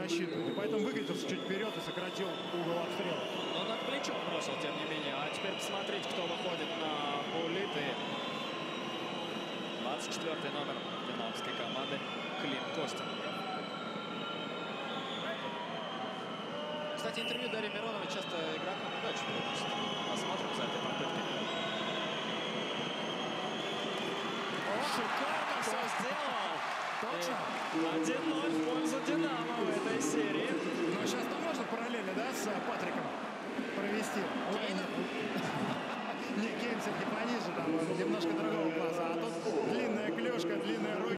рассчитывать. И поэтому выгодился чуть вперед и сократил угол обстрела. Но над плечом бросил, тем не менее. А теперь посмотрите, кто выходит на буллит. 24-й номер динамовской команды Клим Костенко. Кстати, интервью Дарьи Мироновой часто игрокам удачи приносит. Посмотрим за этой попыткой. Шикарно все сделал. 1-0 в пользу «Динамо» в этой серии.